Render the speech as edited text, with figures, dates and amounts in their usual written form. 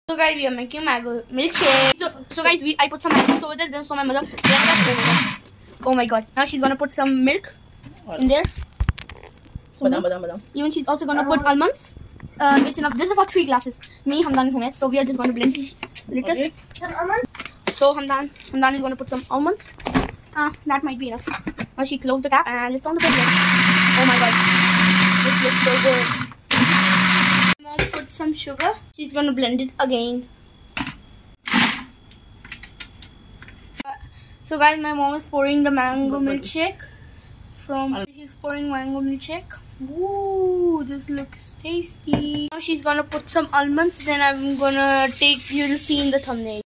So guys, we are making mango milkshake. So guys, I put some mangoes over there. Then so my mother blended that over there. Oh my god! Now she's gonna put some milk in there. Badam. Even she's also gonna put almonds. It's enough. This is for 3 glasses. Me, Hamdan, and Humaid. So we are just gonna blend it a little. Okay. Some almonds. So Hamdan is gonna put some almonds. That might be enough. Now she closed the cap and it's on the blender. Oh my god! This looks so good. Mom put some sugar. She's gonna blend it again. So guys, my mom is pouring the mango milkshake. She's pouring mango milkshake. Ooh, this looks tasty. Now she's gonna put some almonds. Then I'm gonna take. You'll see in the thumbnail.